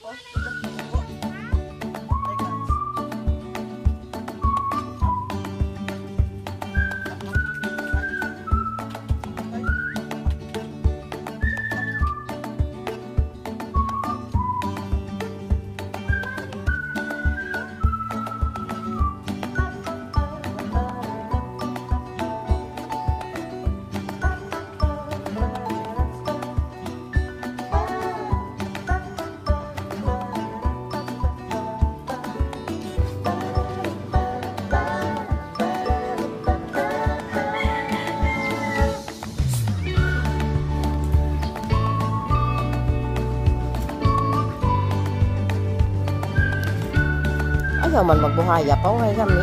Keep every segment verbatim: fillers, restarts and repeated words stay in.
Ayaw man magbuhaya pa, okay kami.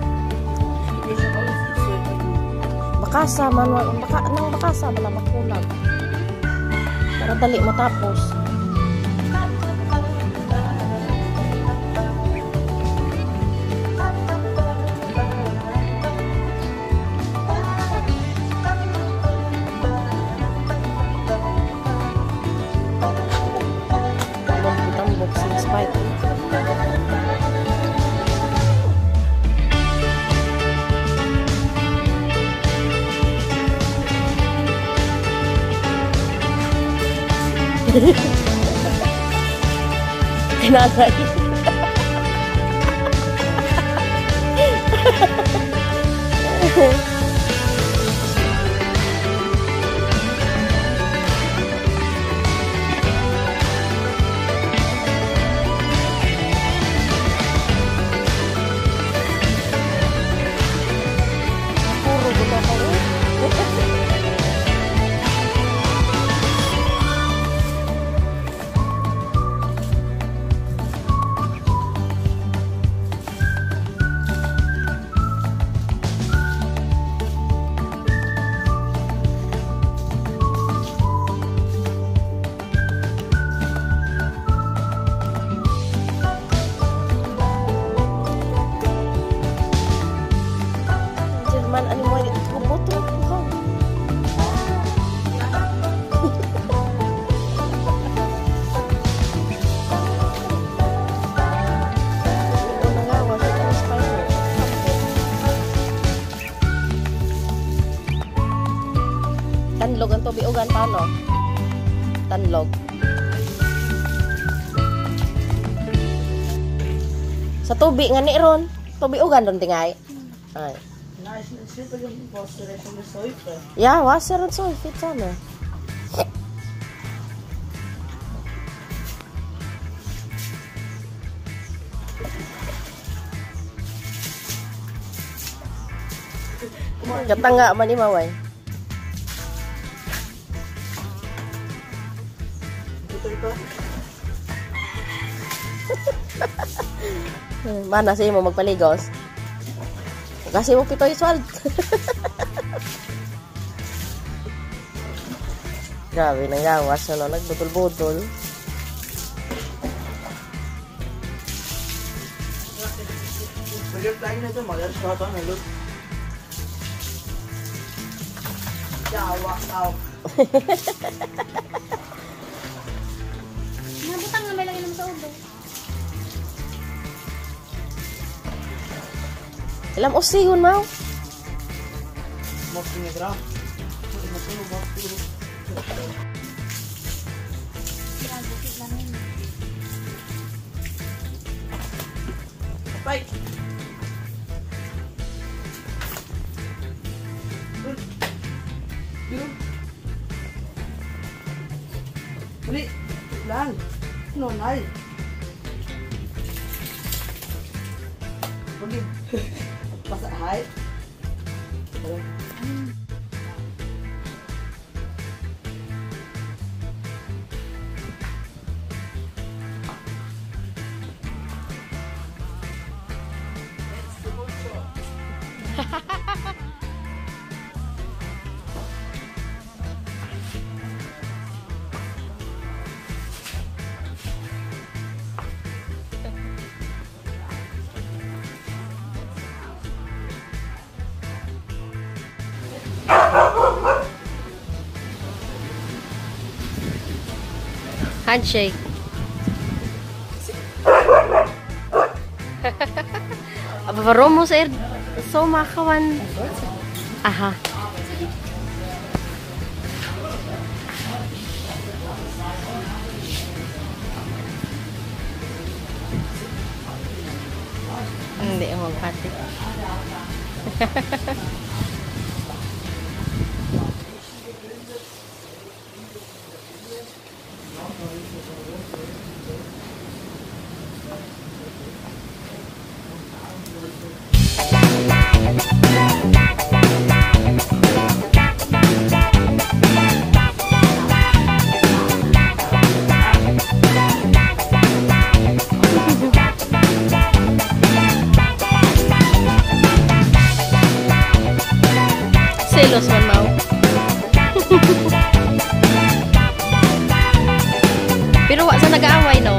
Bakasa man, baka, nang bakasa man lang makulang. Para dali matapos. Tambok since five. Kinagay. Puro buta pa rin. Man, ano mo, bubuto ko. Ano nga, wala ka ng spider. Tanlog ang tubi ugan, paano? Tanlog. Sa tubi nga ni ron, tubi ugan ron tingay. Ay. Ja, wasser und so, viel Sonne. Katanga man ni Maway. Mana sih mau magpaligos? Kasi mo pito iswald. Grabe nang gawas ano, nagbutol-butol. Pwede na ito, mag-alas ka ito, nalot. Yawa, tao. Nabutang na may lagi naman sa ulo. Ilam usihon mau. Mas negra. Mas ano ba? Bye. Uli, lang. Nonay. Pergi. Masak hai. Handshake. Ababaro mo sir. So makawan. Aha. Hindi ako pati. Selos man mau. Pero wa sa nag-aaway no.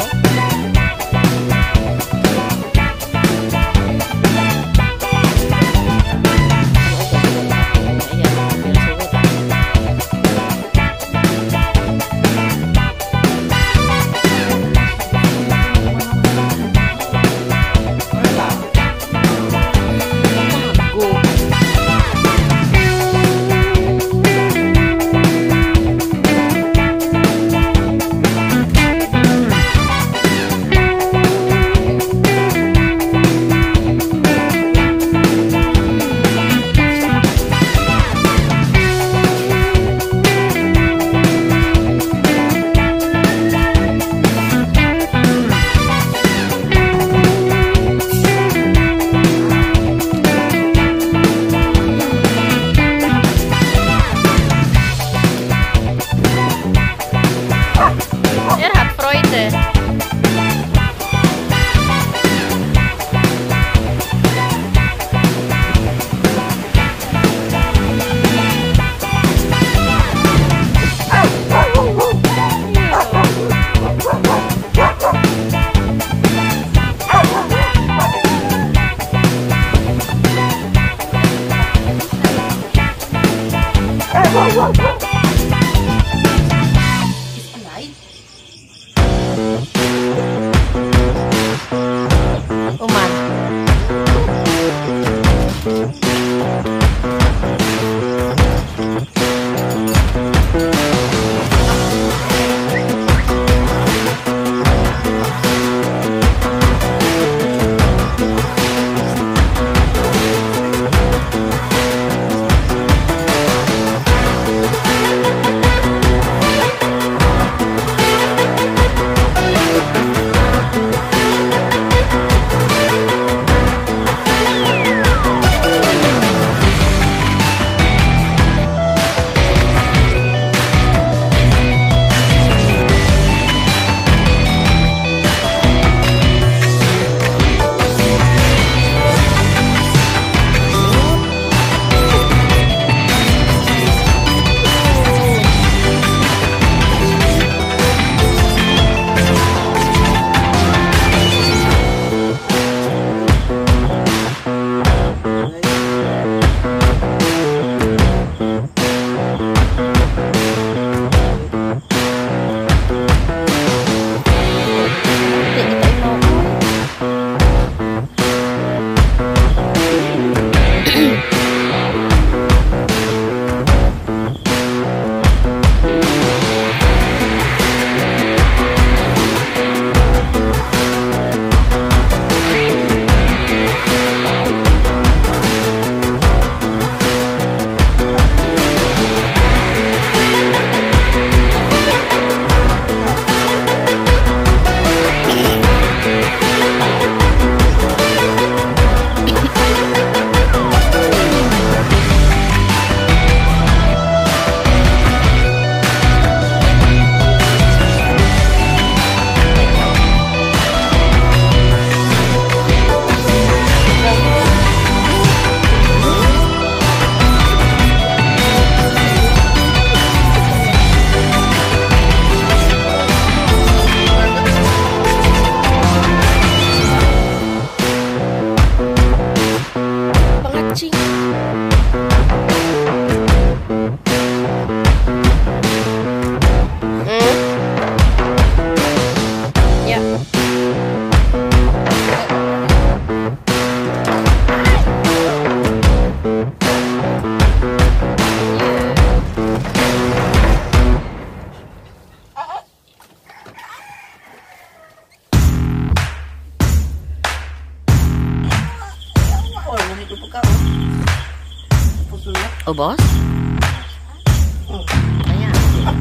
Oh, boss? Ayan.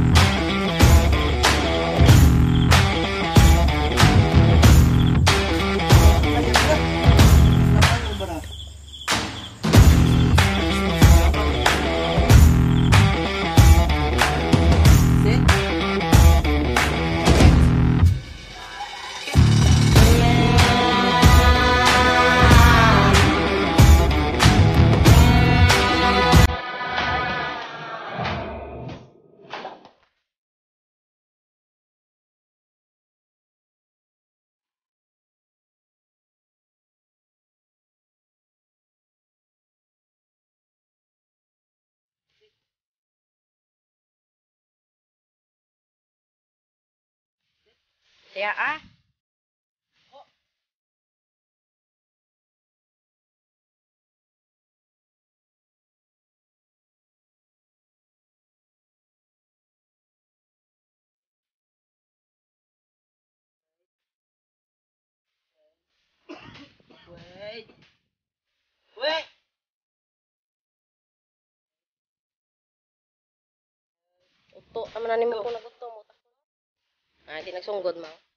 Ya ah. Wait. Wait. Uto, naman na mo ko nagutom. Ah, di nagsunggod mo.